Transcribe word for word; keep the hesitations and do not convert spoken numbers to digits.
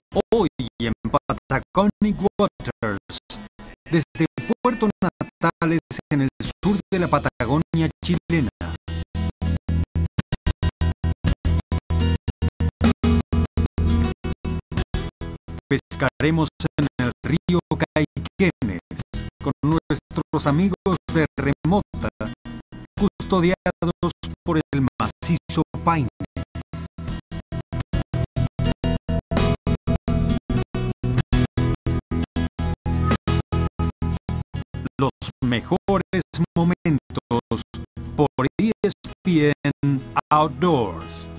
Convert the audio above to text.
Hoy en Patagonic Waters, desde Puerto Natales en el sur de la Patagonia chilena. Pescaremos en el río Caiquenes con nuestros amigos de Remota, custodiados por el macizo Paine. Los mejores momentos por E S P N Outdoors.